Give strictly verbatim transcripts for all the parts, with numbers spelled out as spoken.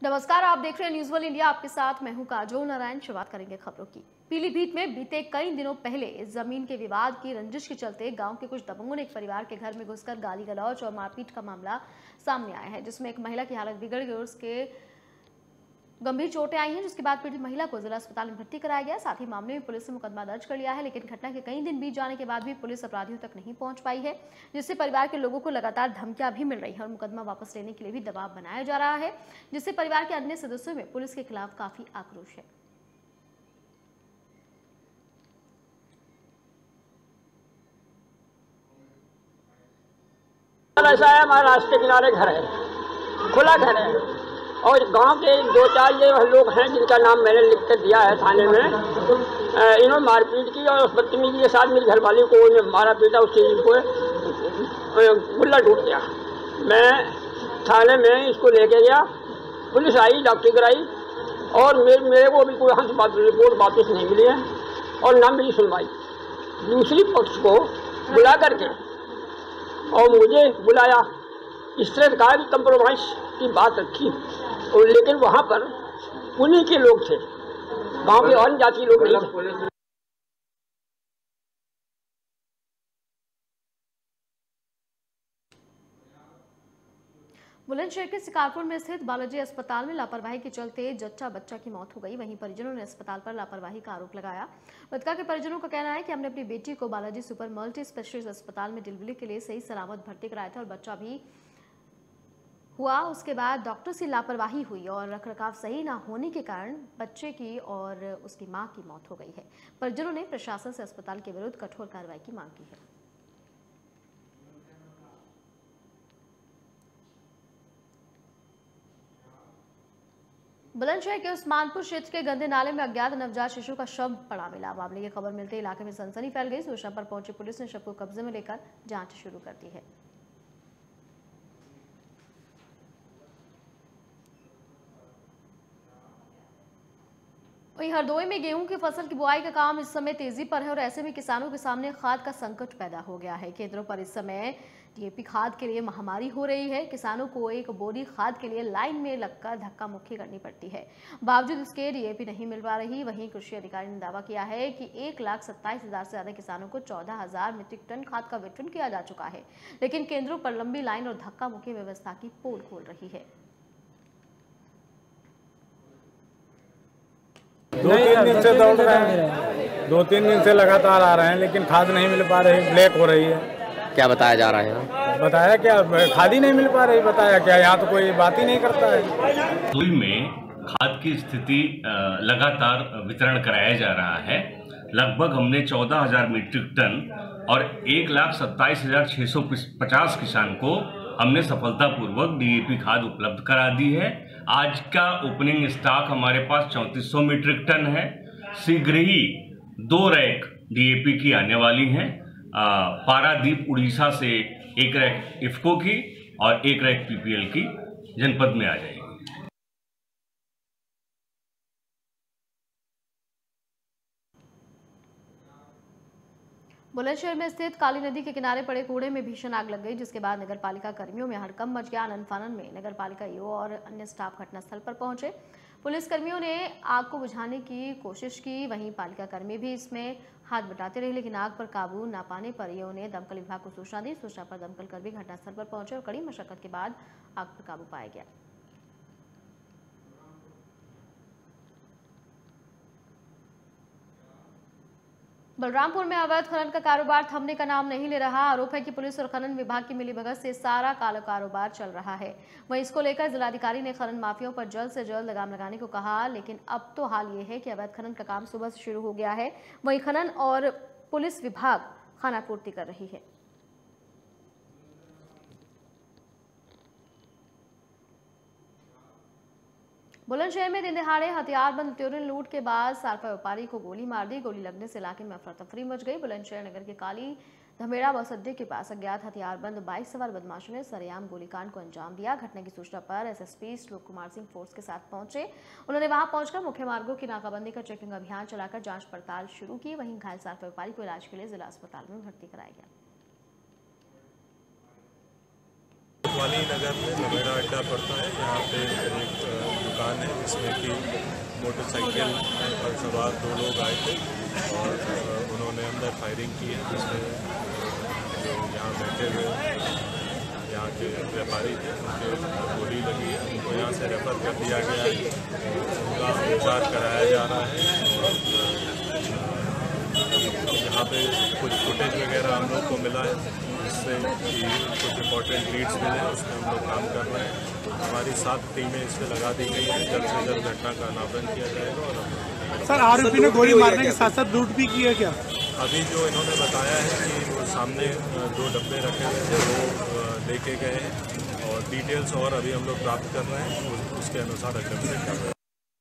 नमस्कार, आप देख रहे हैं न्यूज वन इंडिया। आपके साथ मैं हूं काजोल नारायण। शुरुआत करेंगे खबरों की। पीलीभीत में बीते कई दिनों पहले इस जमीन के विवाद की रंजिश के चलते गांव के कुछ दबंगों ने एक परिवार के घर में घुसकर गाली गलौज और मारपीट का मामला सामने आया है, जिसमें एक महिला की हालत बिगड़ गई और उसके गंभीर चोटें आई हैं, जिसके बाद पीड़ित महिला को जिला अस्पताल में भर्ती कराया गया। साथ ही मामले में पुलिस ने मुकदमा दर्ज कर लिया है, लेकिन घटना के कई दिन बीत जाने के बाद भी पुलिस अपराधियों तक नहीं पहुंच पाई है, जिससे परिवार के लोगों को लगातार धमकियां भी मिल रही हैं और मुकदमा वापस लेने के लिए भी दबाव बनाया जा रहा है, जिससे परिवार के अन्य सदस्यों में पुलिस के खिलाफ काफी आक्रोश है। ऐसा है, हमारा रास्ते किनारे घर है, खुला घर है और गांव के दो चार ये लोग हैं जिनका नाम मैंने लिख कर दिया है थाने में। इन्होंने मारपीट की और बदतमीजी के साथ मेरी घरवाली को उन्हें मारा पीटा, उसके इनको गुल्ला टूट गया। मैं थाने में इसको लेके गया, पुलिस आई, डॉक्टरी कराई और मेरे मेरे को अभी कोई यहाँ से रिपोर्ट वापस नहीं मिली है और ना मेरी सुनवाई। दूसरी पक्ष को बुला करके और मुझे बुलाया, इस तरह कहा कि कंप्रोमाइज की बात रखी, और लेकिन वहाँ पर उन्हीं के लोग थे, गांव के अन्य जाति लोग नहीं थे। बुलंदशहर के शिकारपुर में स्थित बालाजी अस्पताल में लापरवाही के चलते जच्चा बच्चा की मौत हो गई। वहीं परिजनों ने अस्पताल पर लापरवाही का आरोप लगाया। मृतका के परिजनों का कहना है कि हमने अपनी बेटी को बालाजी सुपर मल्टी स्पेशलिस्ट अस्पताल में डिलीवरी के लिए सही सलामत भर्ती कराया था और बच्चा भी हुआ। उसके बाद डॉक्टर से लापरवाही हुई और रखरखाव सही न होने के कारण बच्चे की और उसकी मां की मौत हो गई है। परिजनों ने प्रशासन से अस्पताल के विरुद्ध कठोर कार्रवाई की मांग की है। बुलंदशहर के उस्मानपुर क्षेत्र के गंदे नाले में अज्ञात नवजात शिशु का शव पड़ा मिला। मामले की खबर मिलते ही इलाके में सनसनी फैल गई। सूचना पर पहुंची पुलिस ने शव को कब्जे में लेकर जांच शुरू कर दी है। वहीं हरदोई में गेहूं की फसल की बुआई का काम इस समय तेजी पर है और ऐसे में किसानों के सामने खाद का संकट पैदा हो गया है। केंद्रों पर इस समय डीएपी खाद के लिए महामारी हो रही है। किसानों को एक बोरी खाद के लिए लाइन में लगकर धक्का मुक्की करनी पड़ती है। बावजूद इसके डीएपी नहीं मिल पा रही। वहीं कृषि अधिकारी ने दावा किया है कि एक लाख सत्ताईस हजार से ज्यादा किसानों को चौदह हजार मीट्रिक टन खाद का वितरण किया जा चुका है, लेकिन केंद्रों पर लंबी लाइन और धक्का मुक्की व्यवस्था की पोल खोल रही है। दो तीन दिन से दौड़ रहे हैं, दो तीन दिन से लगातार आ रहे हैं, लेकिन खाद नहीं मिल पा रही, ब्लैक हो रही है। क्या बताया जा रहा है? बताया क्या, खाद ही नहीं मिल पा रही। बताया क्या, यहाँ तो कोई बात ही नहीं करता है। पुल में खाद की स्थिति लगातार वितरण कराया जा रहा है। लगभग हमने चौदह हजार मीट्रिक टन और एक लाख सत्ताईस हजार छः सौ पचास किसान को हमने सफलतापूर्वक डीएपी खाद उपलब्ध करा दी है। आज का ओपनिंग स्टॉक हमारे पास चौंतीस सौ मीट्रिक टन है। शीघ्र ही दो रैक डीएपी की आने वाली हैं। पारादीप उड़ीसा से एक रैक इफ्को की और एक रैक पीपीएल की जनपद में आ जाएगी। बुलंदशहर में स्थित काली नदी के किनारे पड़े कूड़े में भीषण आग लग गई, जिसके बाद नगर पालिका कर्मियों में हड़कंप मच गया। आनन फानन में नगर पालिका ईओ और अन्य स्टाफ घटनास्थल पर पहुंचे। पुलिस कर्मियों ने आग को बुझाने की कोशिश की। वहीं पालिका कर्मी भी इसमें हाथ बटाते रहे, लेकिन आग पर काबू न पाने पर ईओ ने दमकल विभाग को सूचना दी। सूचना पर दमकल कर्मी घटनास्थल पर पहुंचे और कड़ी मशक्कत के बाद आग पर काबू पाया गया। बलरामपुर में अवैध खनन का कारोबार थमने का नाम नहीं ले रहा। आरोप है कि पुलिस और खनन विभाग की मिलीभगत से सारा काला कारोबार चल रहा है। वहीं इसको लेकर जिलाधिकारी ने खनन माफियाओं पर जल्द से जल्द लगाम लगाने को कहा, लेकिन अब तो हाल ये है कि अवैध खनन का काम सुबह से शुरू हो गया है। वहीं खनन और पुलिस विभाग खानापूर्ति कर रही है। बुलंदशहर में दिन दहाड़े हथियारबंद लुटेरों ने लूट के बाद सारफा व्यापारी को गोली मार दी। गोली लगने से इलाके में अफरा तफरी मच गई। बुलंदशहर नगर के काली धमेड़ा बस अड्डे के पास अज्ञात हथियारबंद बाइक सवार बदमाशों ने सरेआम गोलीकांड को अंजाम दिया। घटना की सूचना पर एसएसपी श्लोक कुमार सिंह फोर्स के साथ पहुंचे। उन्होंने वहां पहुंचकर मुख्य मार्गों की नाकाबंदी का चेकिंग अभियान चलाकर जांच पड़ताल शुरू की। वहीं घायल सारफा व्यापारी को इलाज के लिए जिला अस्पताल में भर्ती कराया गया। वानी नगर में लमेड़ा अड्डा पड़ता है। यहाँ पे एक दुकान है जिसमें कि मोटरसाइकिल पर सवार दो लोग आए थे और उन्होंने अंदर फायरिंग की है, जिसमें जो यहाँ बैठे हुए यहाँ के व्यापारी थे उनके गोली लगी है। उनको यहाँ से रेफर कर दिया गया है, उनका उपचार कराया जा रहा है। और यहाँ पे कुछ फुटेज वगैरह हम लोग को मिला है, जिससे कि कुछ इम्पोर्टेंट लीड्स मिले हैं, उसमें हम लोग काम कर रहे हैं। हमारी सात टीमें इस पर लगा दी गई हैं। जल्द से जल्द घटना का अनावरण किया जाएगा। और सर आरोपी ने गोली मारने के साथ साथ लूट भी की है क्या? अभी जो इन्होंने बताया है कि वो सामने दो डब्बे रखे हुए थे वो लेके गए हैं और डिटेल्स और अभी हम लोग प्राप्त कर रहे हैं, उसके अनुसार अग्रिम से कर रहे हैं।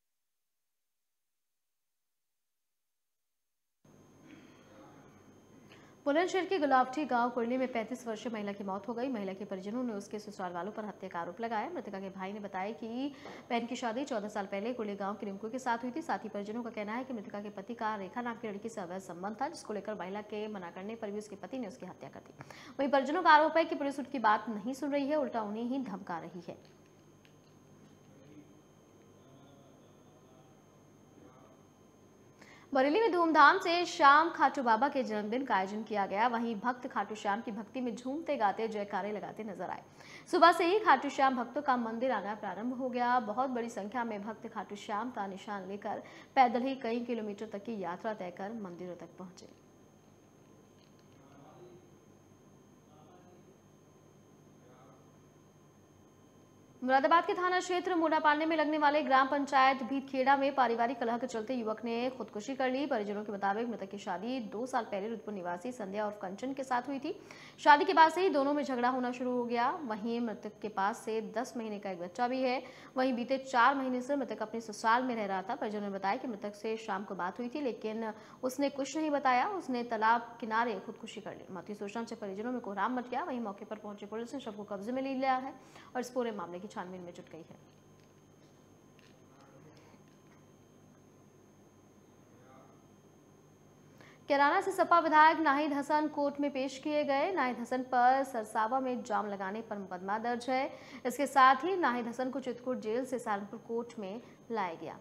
बुलंदशहर के गुलावटी गांव कुरली में पैंतीस वर्षीय महिला की मौत हो गई। महिला के परिजनों ने उसके ससुराल वालों पर हत्या का आरोप लगाया। मृतका के भाई ने बताया कि बहन की शादी चौदह साल पहले कुरली गांव के रिंकू के साथ हुई थी। साथ ही परिजनों का कहना है कि मृतका के पति का रेखा नाम की लड़की से अवैध संबंध था, जिसको लेकर महिला के मना करने पर भी उसके पति ने उसकी हत्या कर दी। वहीं परिजनों का आरोप है कि पुलिस उनकी बात नहीं सुन रही है, उल्टा उन्हें ही धमका रही है। बरेली में धूमधाम से शाम खाटू बाबा के जन्मदिन का आयोजन किया गया। वहीं भक्त खाटू श्याम की भक्ति में झूमते गाते जयकारे लगाते नजर आए। सुबह से ही खाटू श्याम भक्तों का मंदिर आना प्रारंभ हो गया। बहुत बड़ी संख्या में भक्त खाटू श्याम का निशान लेकर पैदल ही कई किलोमीटर तक की यात्रा तय कर मंदिरों तक पहुंचे। मुरादाबाद के थाना क्षेत्र मोडापांडे में लगने वाले ग्राम पंचायत भीतखेड़ा में पारिवारिक कलह के चलते युवक ने खुदकुशी कर ली। परिजनों के मुताबिक मृतक की शादी दो साल पहले रुद्रपुर निवासी संध्या और कंचन के साथ हुई थी। शादी के बाद से ही दोनों में झगड़ा होना शुरू हो गया। वहीं मृतक के पास से दस महीने का एक बच्चा भी है। वहीं बीते चार महीने से मृतक अपने ससुराल में रह रहा था। परिजनों ने बताया कि मृतक से शाम को बात हुई थी, लेकिन उसने कुछ नहीं बताया। उसने तालाब किनारे खुदकुशी कर ली। मौत की सूचना से परिजनों में कोहराम मच गया। वहीं मौके पर पहुंची पुलिस ने शव को कब्जे में ले लिया है और इस पूरे मामले की छानबीन में जुट गई है। कैराना से सपा विधायक नाहिद हसन कोर्ट में पेश किए गए। नाहिद हसन पर सरसावा में जाम लगाने पर मुकदमा दर्ज है। इसके साथ ही नाहिद हसन को चित्रकूट जेल से सहारनपुर कोर्ट में लाया गया।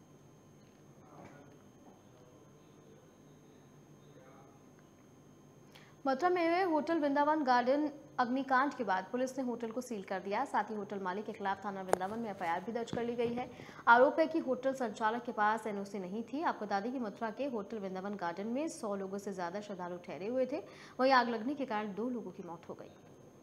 मथुरा में हुए होटल वृंदावन गार्डन अग्निकांड के बाद पुलिस ने होटल को सील कर दिया। साथ ही होटल मालिक के खिलाफ थाना वृंदावन में एफ आई आर भी दर्ज कर ली गई है। आरोप है कि होटल संचालक के पास एन ओ सी नहीं थी। आपको बता दें कि मथुरा के होटल वृंदावन गार्डन में सौ लोगों से ज्यादा श्रद्धालु ठहरे हुए थे। वहीं आग लगने के कारण दो लोगों की मौत हो गई।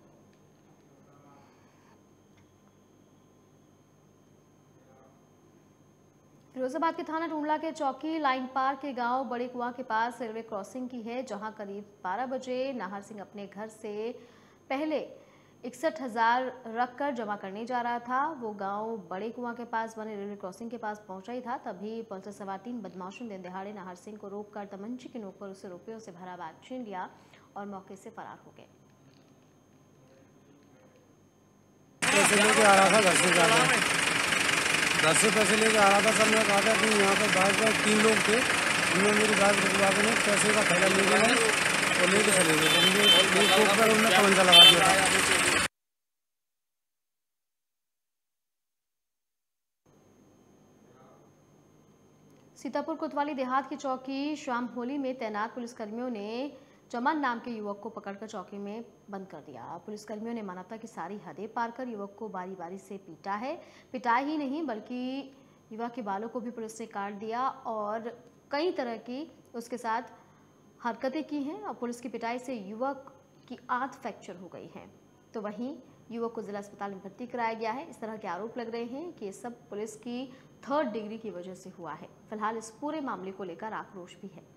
फिरोजाबाद के थाना टूंडला के चौकी लाइन पार के गांव बड़े कुआं के पास रेलवे क्रॉसिंग की है, जहां करीब बारह बजे नाहर सिंह अपने घर से पहले इकसठ हजार रखकर जमा करने जा रहा था। वो गांव बड़े कुआं के पास बने रेलवे क्रॉसिंग के पास पहुंचा ही था, तभी पल्सर सवार तीन बदमाशों ने दिन दहाड़े नाहर सिंह को रोककर तमंचे की नोक पर उससे रुपयों से भरा बैग छीन लिया और मौके से फरार हो गए। घर से पैसे लेके आ रहा था। सर ने कहा था कि यहाँ पर बाइक पर तीन लोग थे, उन्होंने मेरी बाइक रुकवा के पैसे का थैला ले गए और लेके चले गए। पर उन्होंने तमंचा लगा दिया। सीतापुर कोतवाली देहात की चौकी शाम होली में तैनात पुलिसकर्मियों ने चमन नाम के युवक को पकड़कर चौकी में बंद कर दिया। पुलिसकर्मियों ने मानवता की सारी हदें पार कर युवक को बारी बारी से पीटा है। पिटाई ही नहीं बल्कि युवक के बालों को भी पुलिस ने काट दिया और कई तरह की उसके साथ हरकतें की हैं और पुलिस की पिटाई से युवक की आंत फ्रैक्चर हो गई है। तो वहीं युवक को जिला अस्पताल में भर्ती कराया गया है। इस तरह के आरोप लग रहे हैं कि ये सब पुलिस की थर्ड डिग्री की वजह से हुआ है। फिलहाल इस पूरे मामले को लेकर आक्रोश भी है।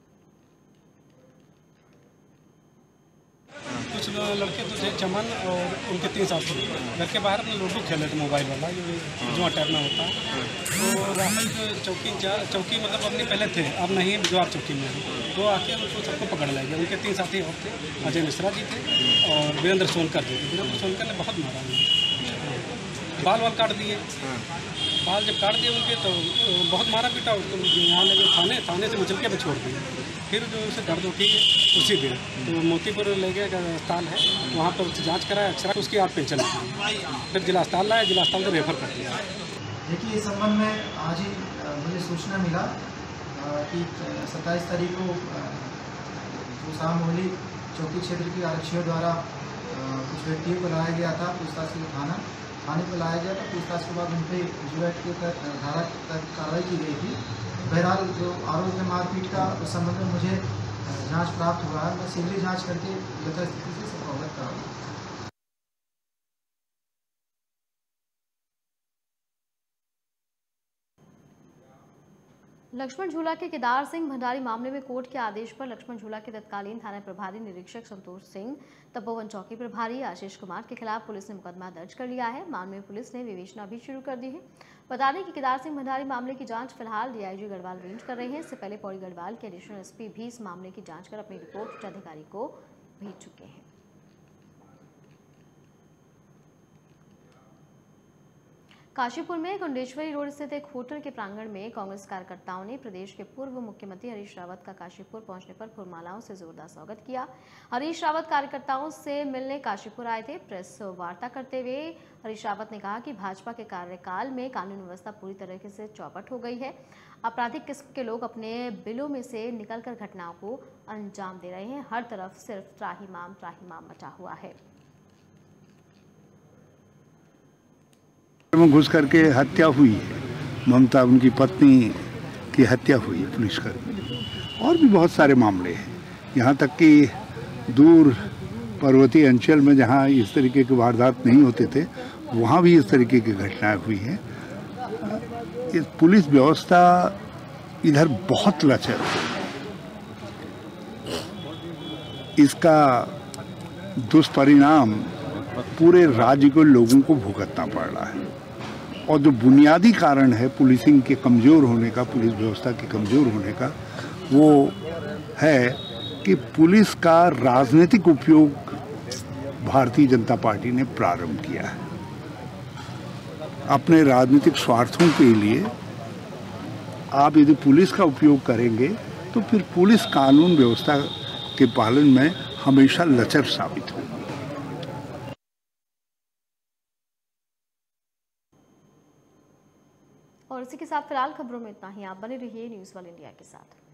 कुछ लड़के तो थे चमन और उनके तीन साथी घर के बाहर अपने लूडो खेल रहे थे, मोबाइल वाला जो जुआ टाइप में होता है। तो राहुल जो चौकी चौकी मतलब अपने पहले थे, अब नहीं जवाब चौकी में तो आके उनको सबको पकड़ लिया गया। उनके तीन साथी और थे, अजय मिश्रा जी थे और वीरेंद्र सोनकर जी थे। वीरेंद्र सोनकर ने बहुत मारा, बाल वाल काट दिए। बाल जब काट दिए उनके तो बहुत मारा पीटा, उसको यहाँ ले गए थाने, थाने से मुचल के भी छोड़ दिए। फिर जो उसे दर्द उठी है उसी दिन तो मोतीपुर ले गए अस्पताल है, वहाँ पर उसकी जाँच कराया, एक्सरा उसकी आप पेंशन फिर जिला अस्पताल लाया, जिला अस्पताल से रेफर कर दिया। देखिए, इस संबंध में आज ही मुझे सूचना मिला कि सत्ताईस तारीख को जो शामोली चौकी क्षेत्र के आरक्षियों द्वारा कुछ व्यक्तियों को लाया गया था पूछताछ के लिए थाना थाने पर लाया गया था। पूछताछ के बाद उन पर जो एक्ट के तहत धारा के तहत कार्रवाई की गई थी। बहरहाल जो आरोप है मारपीट का, उस संबंध में मुझे जांच प्राप्त हुआ है। मैं शीघ्र जांच करके यथास्थिति से सबको अवगत कराऊंगा। लक्ष्मण झूला के केदार सिंह भंडारी मामले में कोर्ट के आदेश पर लक्ष्मण झूला के तत्कालीन थाना प्रभारी निरीक्षक संतोष सिंह, तपोवन चौकी प्रभारी आशीष कुमार के खिलाफ पुलिस ने मुकदमा दर्ज कर लिया है। मामले में पुलिस ने विवेचना भी शुरू कर दी है। बता दें कि केदार सिंह भंडारी मामले की जांच फिलहाल डीआईजी गढ़वाल रेंज कर रहे हैं। इससे पहले पौड़ी गढ़वाल के एडिशनल एसपी भी इस मामले की जाँच कर अपनी रिपोर्ट उच्च अधिकारी को भेज चुके हैं। काशीपुर में कुंडेश्वरी रोड स्थित एक होटल के प्रांगण में कांग्रेस कार्यकर्ताओं ने प्रदेश के पूर्व मुख्यमंत्री हरीश रावत का काशीपुर पहुंचने पर फुलमालाओं से जोरदार स्वागत किया। हरीश रावत कार्यकर्ताओं से मिलने काशीपुर आए थे। प्रेस वार्ता करते हुए हरीश रावत ने कहा कि भाजपा के कार्यकाल में कानून व्यवस्था पूरी तरीके से चौपट हो गई है। आपराधिक किस्म के लोग अपने बिलों में से निकलकर घटनाओं को अंजाम दे रहे हैं। हर तरफ सिर्फ त्राहिमाम त्राहिमाम मचा हुआ है। में घुस करके हत्या हुई है, ममता उनकी पत्नी की हत्या हुई है पुलिसकर्मी। और भी बहुत सारे मामले हैं, यहाँ तक कि दूर पर्वतीय अंचल में जहाँ इस तरीके के वारदात नहीं होते थे वहाँ भी इस तरीके की घटनाएं हुई हैं। इस पुलिस व्यवस्था इधर बहुत लचर है। इसका दुष्परिणाम पूरे राज्य को लोगों को भुगतना पड़ रहा है। और जो बुनियादी कारण है पुलिसिंग के कमज़ोर होने का, पुलिस व्यवस्था के कमज़ोर होने का, वो है कि पुलिस का राजनीतिक उपयोग भारतीय जनता पार्टी ने प्रारंभ किया है। अपने राजनीतिक स्वार्थों के लिए आप यदि पुलिस का उपयोग करेंगे तो फिर पुलिस कानून व्यवस्था के पालन में हमेशा लचर साबित होगी। और इसी के साथ फिलहाल खबरों में इतना ही। आप बने रहिए न्यूज़ वन इंडिया के साथ।